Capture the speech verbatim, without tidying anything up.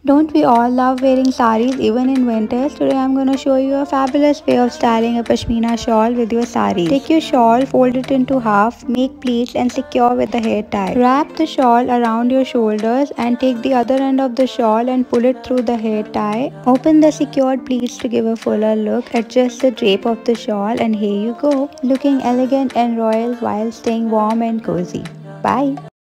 Don't we all love wearing saris even in winters? Today I'm going to show you a fabulous way of styling a pashmina shawl with your saris. Take your shawl, fold it into half, make pleats and secure with a hair tie. Wrap the shawl around your shoulders and take the other end of the shawl and pull it through the hair tie. Open the secured pleats to give a fuller look. Adjust the drape of the shawl and here you go, looking elegant and royal while staying warm and cozy. Bye.